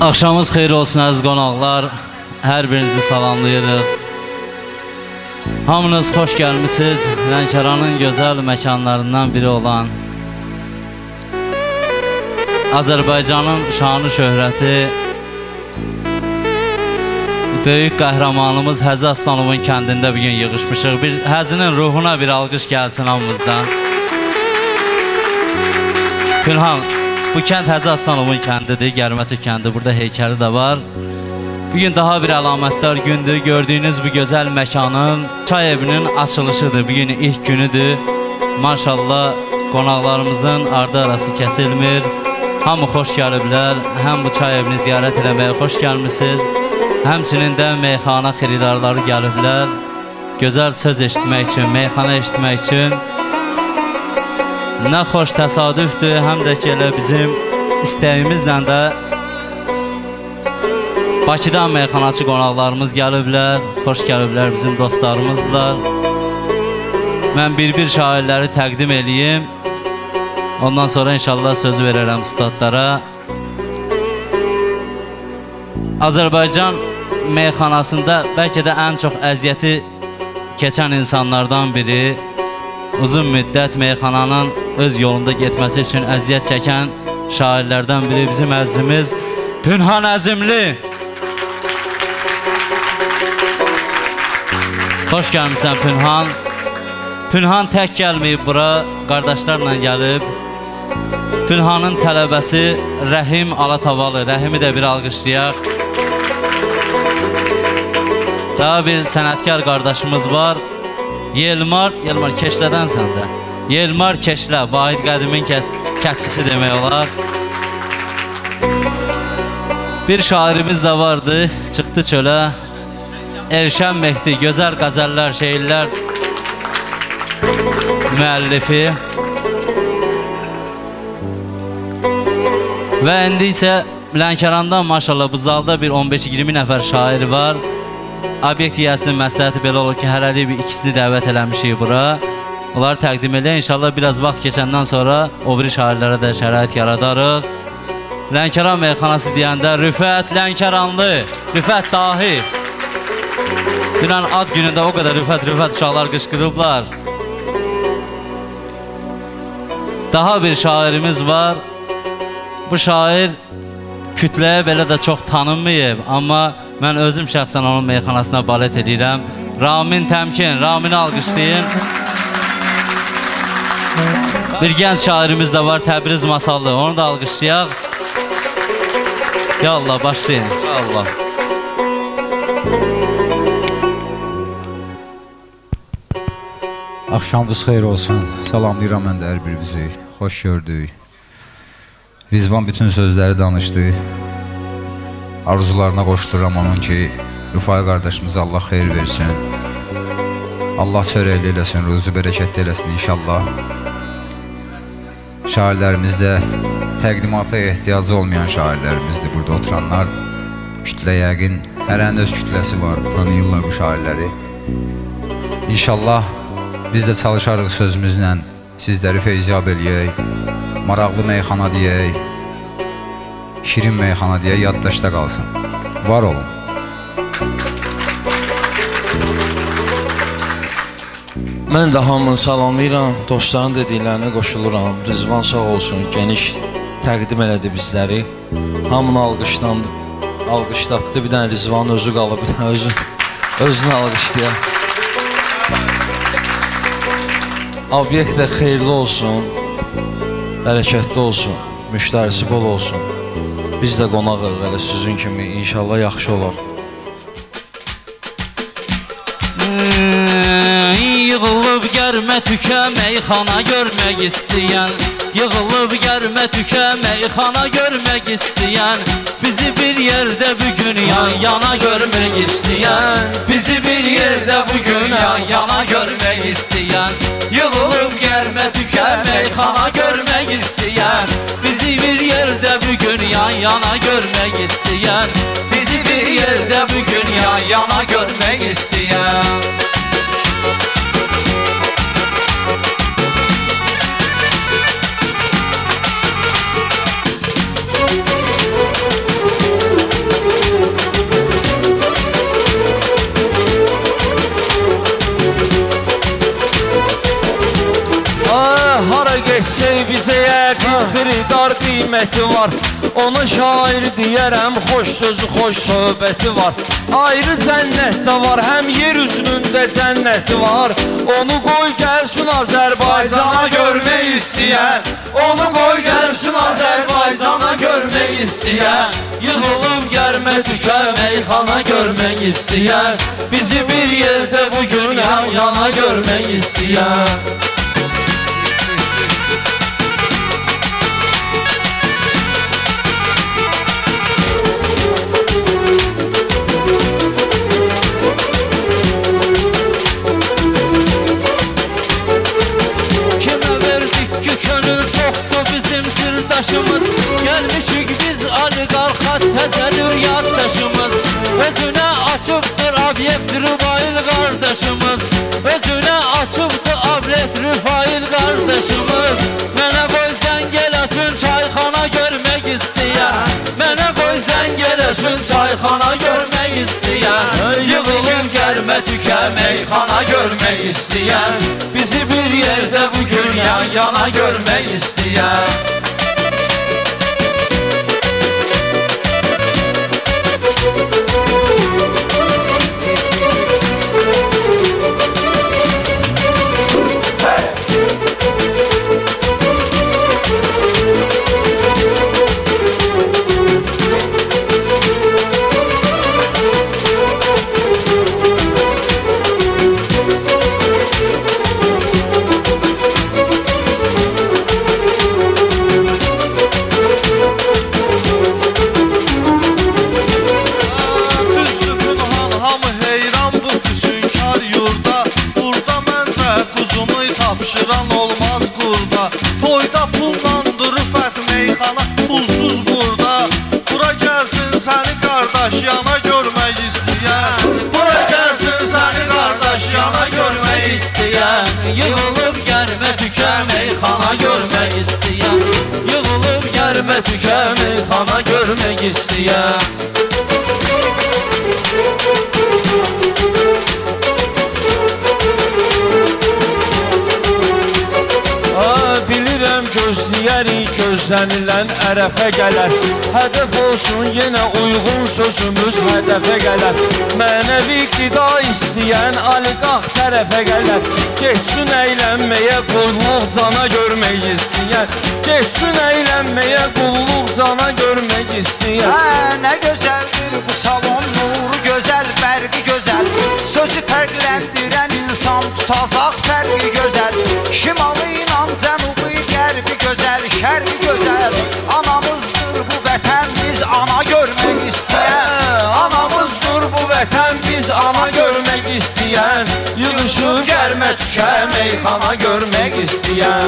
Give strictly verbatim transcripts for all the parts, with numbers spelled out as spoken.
Axşamınız xeyir olsun əziz qonaqlar. Hər birinizi salamlayırıq. Hamınız xoş gəlmisiniz Lənkəranın gözəl məkanlarından biri olan Azərbaycanın şanı şöhrəti böyük qəhrəmanımız Həzi Aslanovun kəndində bugün yığışmışıq. Bir Həzinin ruhuna bir alqış gəlsin hamımızdan. Pünhan, bu kənd Həzi Aslanovun kəndidir, Gərmətük kəndi. Burada heykəli də var. Bugün daha bir əlamətdar gündür. Gördüyünüz bu gözəl məkanın çay evinin açılışıdır. Bugün ilk günüdür. Maşallah qonaqlarımızın ardı arası kəsilmir. Hamı xoş gəliblər. Həm bu çay evini ziyarət eləməyə xoş gəlmişsiniz. Həmçinin də meyxana xiridarları gəliblər. Gözəl söz eşitmək üçün, meyxana eşitmək üçün. Nə xoş təsadüfdür, həm də ki elə bizim istəyimizlə də Bakıdan meyxanaçı qonaqlarımız gəliblər, xoş gəliblər bizim dostlarımızla. Mən bir-bir şairləri təqdim eləyim. Ondan sonra inşallah sözü verərəm ustadlara. Azərbaycan meyxanasında bəlkə də ən çox əziyyəti keçən insanlardan biri, uzun müddət meyxananın öz yolunda getməsi üçün əziyyət çəkən şairlərdən biri bizim əzizimiz Pünhan Əzimli. Xoş gəlmişsən Pünhan. Pünhan tək gəlməyib bura, qardaşlarla gəlib. Pünhanın tələbəsi Rəhim Alatavalı. Rəhimi də bir alqışlayaq. Daha bir sənətkar qardaşımız var. Yelmar, Yelmar Keşlədən səndə. Yelmar Keşlə, Vahid Qədimin kətçisi demək olar. Bir şairimiz də vardı, çıxdı çölə. Elşən Mehdi, gözəl qəzəllər, şeirlər müəllifi. Və indi isə Lənkərandan maşallah bu zalda bir on beş iyirmi nəfər şairi var. Obyekt yiyəsinin məsləhəti belə olur ki, hələlik bir ikisini dəvət eləmişik bura. Onları təqdim edək. İnşallah biraz vaxt keçəndən sonra o biri şairlərə də şərait yaradarıq. Lənkəran meyxanası deyəndə Rüfət Lənkəranlı, Rüfət dahi. Dünən ad günündə o qədər Rüfət, Rüfət uşaqlar qışqırıblar. Daha bir şairimiz var. Bu şair kütləyə belə də çox tanınmayıb, amma mən özüm şəxsən onun meyxanasına balet edirəm. Ramin Təmkin, Ramini alqışlayın. Bir gənc şairimiz də var, Təbriz Masallı, onu da alqışlayaq. Ya Allah, başlayın. Ya Allah. Axşamınız xeyir olsun. Salamlayıram mən də hər birinizi. Xoş gördük. Rizvan bütün sözləri danışdı. Arzularına qoşuluram onun ki, Rüfai qardaşımıza Allah xeyir versin. Allah çörəkli eləsin, ruzu bərəkətli eləsin inşallah. Şairlərimiz də təqdimata ehtiyacı olmayan şairlərimizdir burada oturanlar. Kütlə yəqin, hərənin öz kütləsi var, tanıyırlar bu şairləri. İnşallah biz də çalışarıq sözümüzlə sizləri feyziyab eləyək, maraqlı meyxana deyək, şirin meyxana deyək, yaddaşda qalsın. Var olun. Mən də hamını salamlayıram, dostların dediklərinə qoşuluram. Rizvan sağ olsun, geniş təqdim elədi bizləri. Hamını alqışlandı, alqışlatdı, bir dənə Rizvanın özü qalıb, bir dənə özün, özünü alqışlayaq. Obyekt də xeyirli olsun, bərəkətli olsun, müştərisi bol olsun. Biz də qonağıq, elə sizin kimi, inşallah yaxşı olar. Yığılıb gərmə tükə meyxana görmək istəyən, yığılıb gərmə tükə meyxana görmək istəyən, bizi bir yerdə bugün yan yana görmək istəyən, bizi bir yerdə bugün yan yana görmək istəyən, yığılıb gərmə tükə meyxana görmək istəyən, bizi bir yerdə bugün yan yana görmək istəyən, bizi bir yerdə bugün yan yana görmək istəyən. əzəməti var. Ona şair deyərəm, xoş sözü, xoş söhbəti var. Ayrı cənnətdə var, həm yer üzünündə cənnəti var. Onu qoy gəlsin Azərbaycana görmək istəyən, onu qoy gəlsin Azərbaycana görmək istəyən, yığılıb gərmə tükə meyxana görmək istəyən, bizi bir yerdə bugün yan yana görmək istəyən. Sırdaşımız gelmişik biz oligarxat təzədir yaddaşımız. Özünə açıbdır obyekt Rüfail qardaşımız, özünə açıbdır obyekt Rüfail qardaşımız. Mənə qoy zəng eləsin çayxana görmək istəyən, mənə qoy zəng eləsin çayxana görmək istəyən, yığılın gərmə tükə meyxana görmək istəyən, bizi bir yerdə bugün yan yana görmək istəyən. Tapşıran olmaz qurda, toyda pullandır rüfət meyxana pulsuz burada. Bura gəlsin səni qardaş yana görmək istəyən, bura gəlsin səni qardaş yana görmək istəyən, yığılıb gərmə tükə meyxana görmək istəyən, yığılıb gərmə tükə meyxana görmək istəyən. Gözləyərik gözlənilən ərəfə gələr, hədəf olsun yenə uyğun sözümüz hədəfə gələr. Mənəvi qida istəyən oliqarx tərəfə gələr, geçsin əylənməyə qulluq cana görmək istəyən, geçsin əylənməyə qulluq cana görmək istəyən. Hə, nə gözəldir bu salon, nuru gözəl, bərqi gözəl, sözü fərqləndirən insan tutacaq fərqi gözəl. Şimalı ilə cənubu qərbi gözəl, şərqi gözəl, anamızdır bu vətən biz ana görmək istəyən, anamızdır bu vətən biz ana görmək istəyən, yığışıb gərmə tükə meyxana görmək istəyən.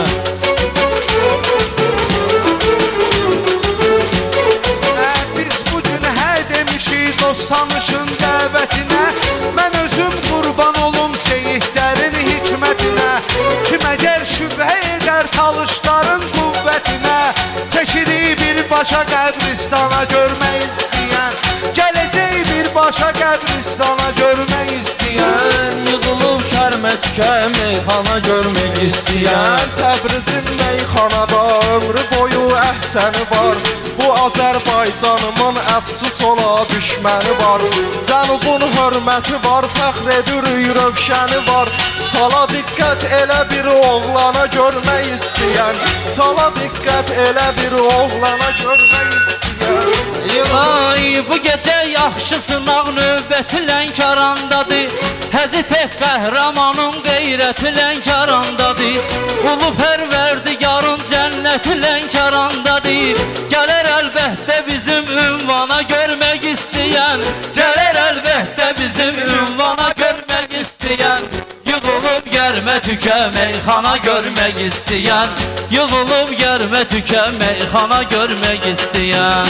Biz bugün hə demişik dost tanışın dəvətinə, mən özüm qurban olum seyidlərin hikmətinə. Kim əgər şübhə edər talışların qüvvətinə, çəkirik birbaşa qəbristana görmək istəyən, gələcək birbaşa qəbristana görmək istəyən, yığılıb kərmə tükə meyxana görmək istəyən. Təbrizin meyxanada ömrü boyu əhsəni var, bu Azərbaycanımın əfsus ola düşməni var. Cənubun hörməti var, fəxr edirik rövşəni var, sala diqqət elə bir oğlana görmək istəyən, sala diqqət elə bir oğlana görmək istəyən. Ay, bu gecə yaxşı sınaq növbəti Lənkərandadır, həzi tək qəhrəmanın qeyrəti Lənkərandadır, ulu pərverdigarın cənnəti Lənkərandadır, gələr əlbəttə bizim ünvana görmək istəyən, gələr əlbəttə bizim ünvana görmək istəyən, yığılıb gərmə tükə meyxana görmək istəyən, yığılıb gərmə tükə meyxana görmək istəyən.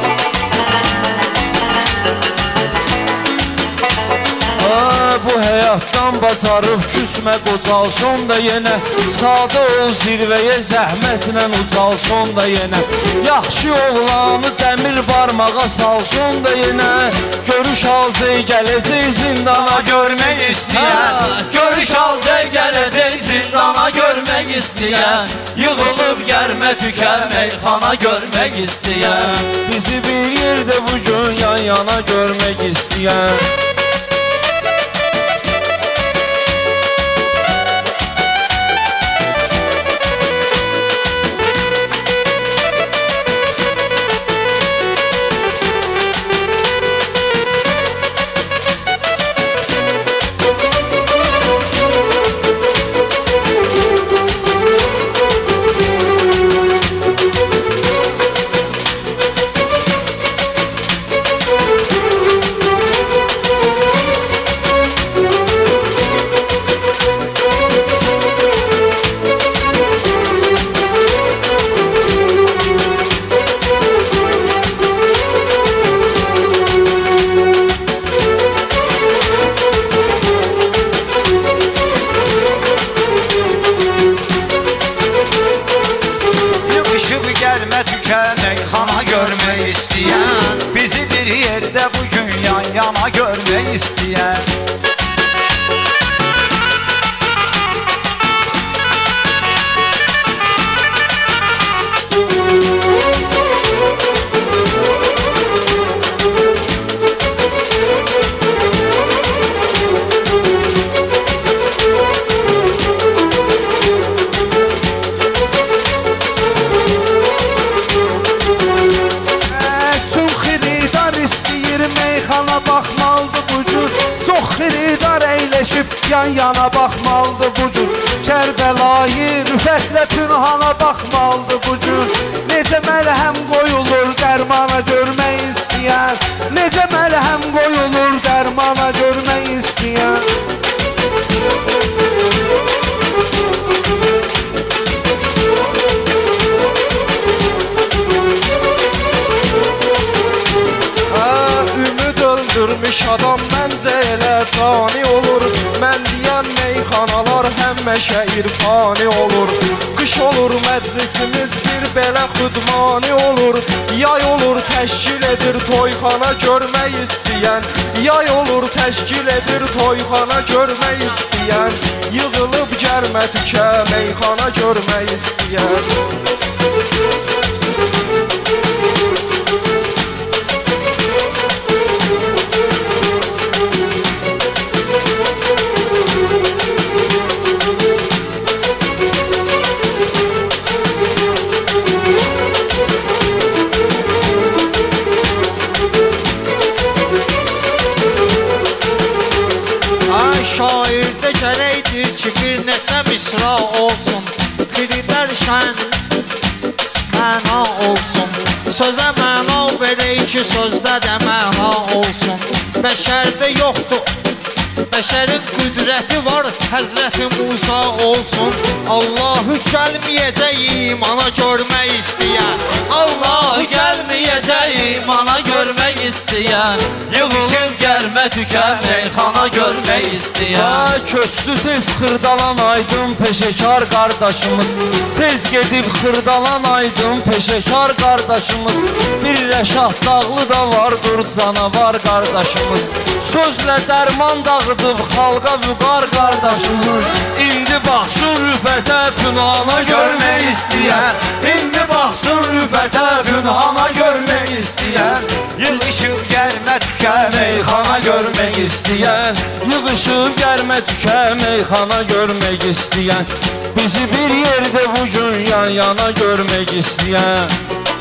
Bu həyat həyatdan bacarıb küsmə qocalson da yenə. Sadə ol zirvəyə zəhmətlə ucalson da yenə. Yaxşı oğlanı dəmir barmağa salson da yenə. Görüş alzey gələcək zindana görmək istəyən. Görüş alcay gələcək zindana görmək istəyən. Yığılıb gərmə tükər meyxana görmək istəyən. Bizi bir yerdə bugün yan yana görmək istəyən. Bizi bir yerdə bugün yan yana görmək istəyən. Yan yana baxmalıdır bu cür. Kərbəlayı rüfətlə pünhana baxmalıdır bu cür. Necə məlhəm qoyulur dərmana görmək istəyən. Necə məlhəm qoyulur dərmana görmək istəyən. Öldürmüş adam məncə elə cani olur. Mən deyən meyxanalar həmişə irfani olur. Qış olur məclisimiz bir belə xudmani olur. Yay olur təşkil edir toyxana görmək istəyən. Yay olur təşkil edir toyxana görmək istəyən. Yığılıb gərmə tükə meyxana görmək istəyən. Şairdə gərəkdir ki, bir nəsə misra olsun. Xridər şən məna olsun. Sözə məna verək ki, sözdə də məna olsun. Bəşərdə yoxdur, bəşərin qüdrəti var, Həzrəti Musa olsun. Allahı gəlməyəcək imana görmək istəyən. Allahı gəlməyəcək imana görmək istəyən. Yığılıb gərmə tükər meyxana görmək istəyən. Köstü tez xırdalan aydın peşəkar qardaşımız. Tez gedib xırdalan aydın peşəkar qardaşımız. Bir Rəşad dağlı da vardır canavar qardaşımız. Sözlə dərman dağıdıb xalqa vüqar qardaşımız. İndi baxsın rüfətə pünhana görmək istəyən. İndi baxsın rüfətə pünhana görmək istəyən. Yığışıb gərmə tükə meyxana görmək istəyən. Yığışıb gərmə tükə meyxana görmək istəyən. Bizi bir yerdə bugün yan yana görmək istəyən.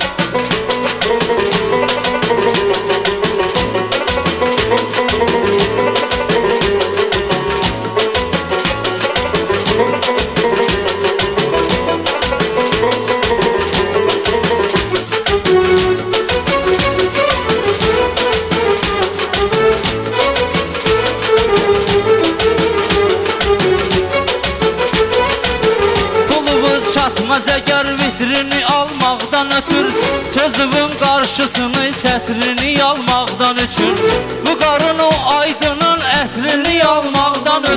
Çatmaz əgər vitrini almaqdan ötür. Sözümün qarşısını, sətrini almaqdan üçün. Bu qarın o aydının ətrini almaqdan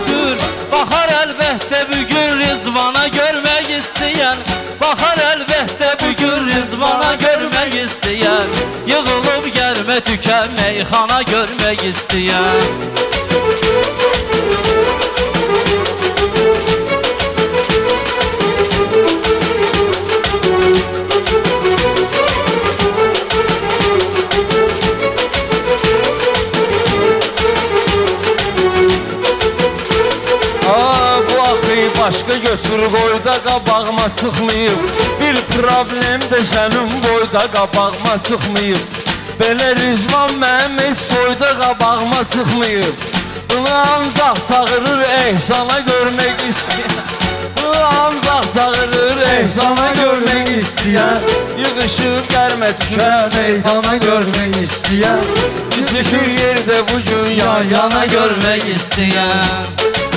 tükə meyxana görmək istəyən. Başqa götür qoyda qabağıma sıxmayıb. Bir problem də sənin boyda qabağıma sıxmayıb. Belə Rizvan mənim heç toyda qabağıma sıxmayıb. Bunu ancaq çağırır ehsana görmək istəyən. Bunu ancaq çağırır ehsana görmək istəyən. Yığışıb gəlmə tükə meyxana görmək istəyən. Bizi bir yerdə bugün yan yana görmək istəyən.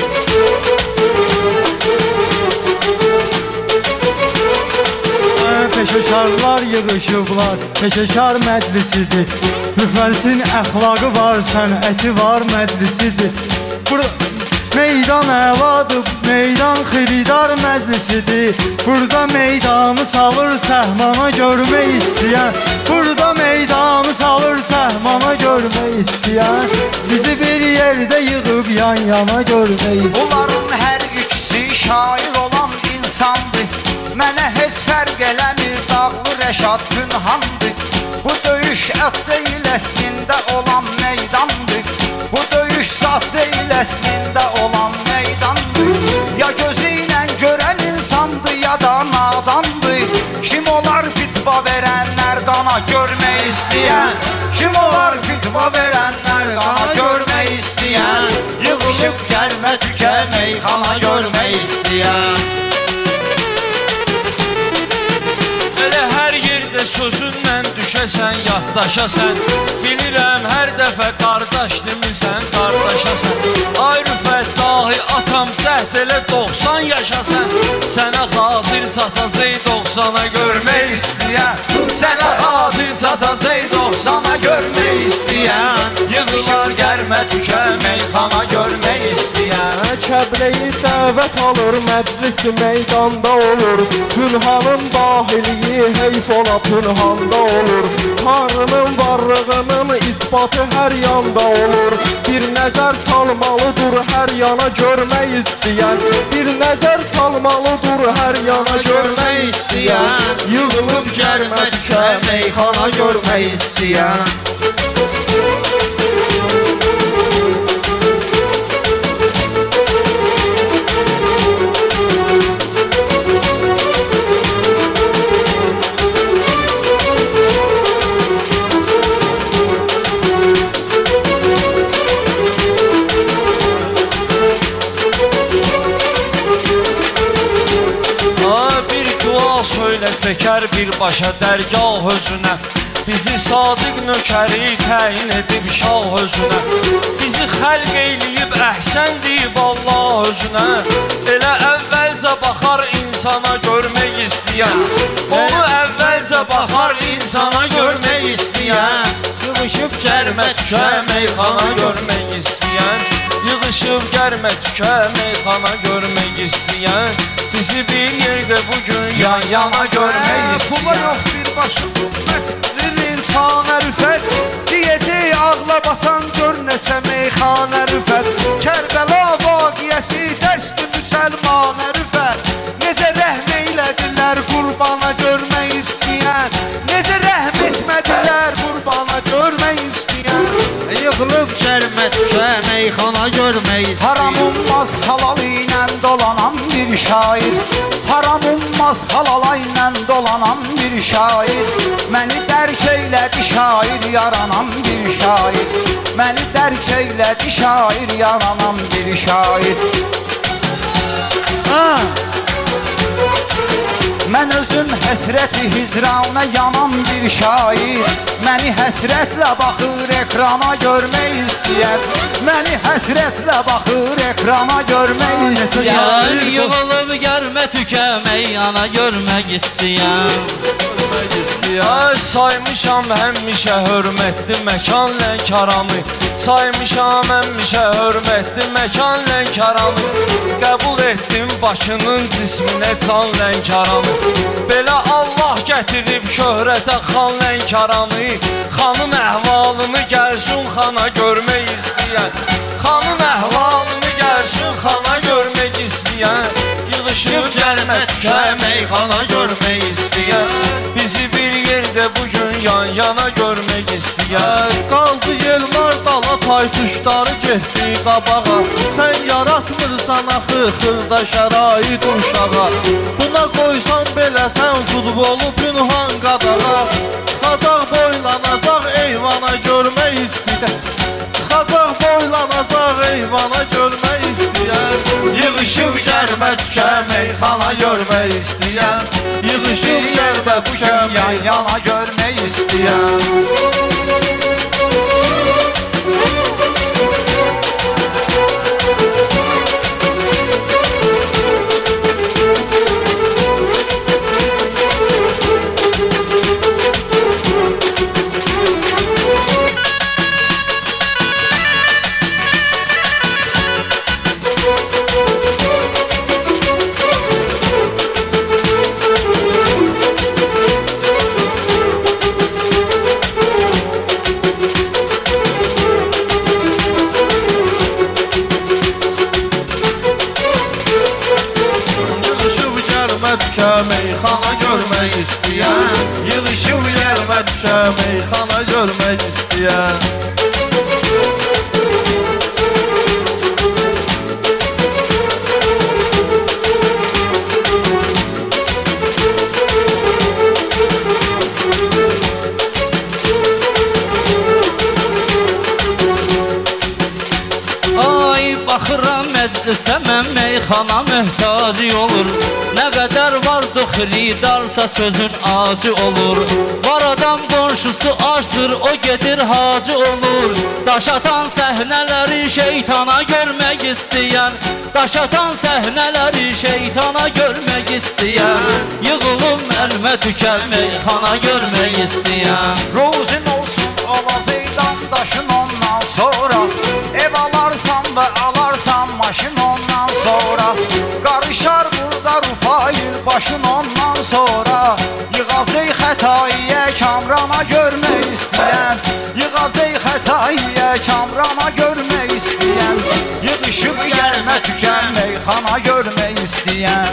Peşəkarlar yığışıblar, peşəkar məclisidir. Rüfəltin əxlaqı var, sənəti var məclisidir. Meydan əladır, meydan xiridar məclisidir. Burada meydanı salır səhmana görmək istəyən. Burada meydanı salır səhmana görmək istəyən. Bizi bir yerdə yığıb yan yana görmək istəyən. Bunların hər ikisi şair olan insandır. Mənə heç fərq eləmir, Dağlı Rəşad Günhandır. Bu döyüş ət deyil, əslində olan meydandır. Bu döyüş zat deyil, əslində olan meydandır. Ya gözü ilə görən insandır, ya da nadandır. Kim olar fitva verənlər, qana görmək istəyən? Kim olar fitva verənlər, qana görmək istəyən? Yığışıb gəlmə tükə meyxana görmək istəyən. Sözündən düşəsən, yaddaşasən. Bilirəm hər dəfə qardaş demisən, qardaşasən. Ay Rüfət dahi atam cəhd elə doxsan yaşasən. Sənə xatir çatacaq doxsana görmək istəyən. Sənə xatir çatacaq doxsana görmək istəyən. Yığışar gəlmə tükə meyxana görmək istəyən. Kəbləyi dəvət alır, məclisi meydanda olur. Pünhanın dahiliyi heyf ola pünhanda olur. Tanrının varlığının isbatı hər yanda olur. Bir nəzər salmalıdır hər yana görmək istəyən. Bir nəzər salmalıdır hər yana görmək istəyən. Yığılıb gəlmə tükə meyxana görmək istəyən. Söylə çəkər birbaşa dərgah özünə. Bizi sadiq nökəri təyin edib şah özünə. Bizi xəlq eyləyib əhsən deyib Allah özünə. Elə əvvəlcə baxar insana görmək istəyən. Onu əvvəlcə baxar insana görmək istəyən. Yığışıb gəlmə tükə meyxana görmək istəyən. Yığışıb gəlmə tükə meyxana görmək istəyən. Bizi bir yerdə bugün yan yana görmək istəyən. Pula yox birbaşa ümmətdir insana Rüfət. Deyəcək ağla batan gör neçə meyxana Rüfət. Kərbəla vaqiəsi dərsdir müsəlmana Rüfət. Necə rəhm eylədilər qurbana görmək istəyən. Necə rəhm etmədilər qurbana görmək istəyən. Yığılıb gəlmə tükə meyxana görmək istəyən. Haram olmaz halal ilə dolanan bir şair. Haram olmaz halala ilə dolanan bir şair. Məni dərk eylədi şair, yaranan bir şair. Məni dərk eylədi şair, yaranan bir şair. Ha! Mən özüm həsrəti hicrana yanan bir şair. Məni həsrətlə baxır ekrana görmək istəyər. Məni həsrətlə baxır ekrana görmək istəyər. Yığılıb gəlmə tükə meyxana görmək istəyən. Ay saymışam həmişə hörmətli məkan lənkaranı. Saymışam həmişə hörmətli məkan lənkaranı. Qəbul etdim Bakının cisminə can lənkaranı. Belə Allah gətirib şöhrətə xan lənkaranı. Xanın əhvalını gəlsin xana görmək istəyən, xanın əhvalını gəlsin xana görmək istəyən, yığışıb gəlmə tükəmək xana görmək istəyən, bizi bir yerdə bugün yan yana görmək istəyən. Qaldı yelmar dala paytuşları getdi qabağa, sən yaratmırsan axı xırda şərait uşağa. Buna qoysan belə sən futbolu pünhan qadağa, çıxacaq boylanacaq eyvana görmək istəyən, çıxacaq boylanacaq eyvana görmək istəyən, Yığışıb gəlmə tükəmək xana görmək istəyən, yığışıb gəlmə bu yan kəmək yana görmək istəyən. Meyxana görmək istəyən, Yığışıb gəlmə meyxana görmək istəyən. Ay baxıram məclisə mən meyxana möhtaci olur. Nə qədər vardı xiridarsa sözün acı olur. Var adam qonşusu acdır, o gedir hacı olur. Daş atan səhnələri şeytana görmək istəyən, daş atan səhnələri şeytana görmək istəyən, yığılıb əlmə tükər meyxana görmək istəyən. Rozun olsun Alazeydan daşın ondan sonra, ev alarsan və alarsan maşın ondan sonra, qarışar burada Rufayil başın ondan sonra, Yığazey xətaiyə Kamrana görmək istəyən, Yığazey xətaiyə Kamrana görmək istəyən, yığışıb gəlmə tükən meyxana görmək istəyən.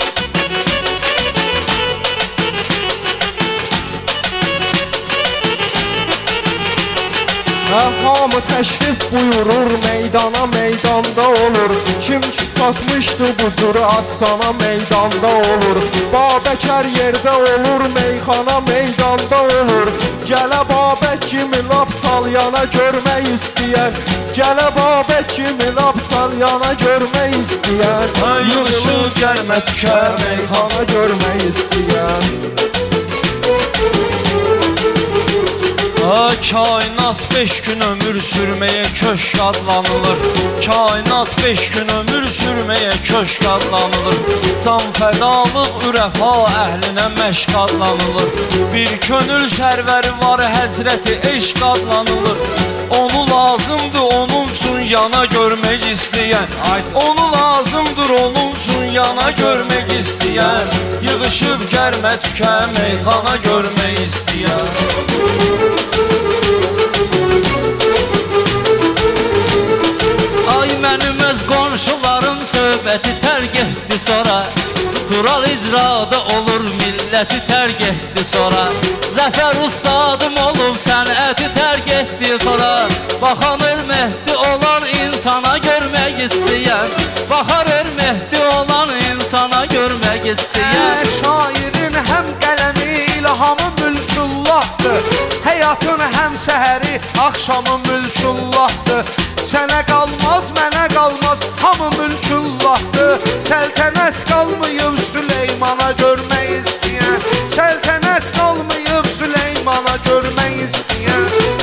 Hamı təşrif buyurur meydana meydanda olur, kim ki çatmışdı bu cür atsana meydanda olur. Babəkər yerdə olur meyxana meydanda olur, gələ Babək kimi lap salyana görmək istəyən, gələ Babək kimi lap salyana görmək istəyən, Yığışıb gəlmə tükər meyxana görmək istəyən. Kainat beş gün ömür sürməyə köşk adlanılır, Kainat beş gün ömür sürməyə köşk adlanılır, Can fədalıq ürəfa əhlinə məşq adlanılır, Bir könül sərvəri var həzrəti eşq adlanılır, Onu lazımdır onun üçün yana görmək istəyən, Onu lazımdır onun üçün yana görmək istəyən, Yığışıb gəlmə tükə meyxana görmək istəyən. Ay mənim öz qonşularım söhbəti tərk etdi sonra, Tural icrada olur milləti tərk etdi sonra, Zəfər ustadım olub sənəti tərk etdi sonra, Baxan hörmətli olan insana görmək istəyən, Baxar hörmətli olan insana görmək istəyən. Şairin həm qələmi ilhamı mülkullahdır, həyatın həm səhəri axşamı mülkullahdır, Sənə qalmaz, mənə qalmaz, hamı mülkullahdır, Səltənət qalmayıb Süleymana görmək istəyən,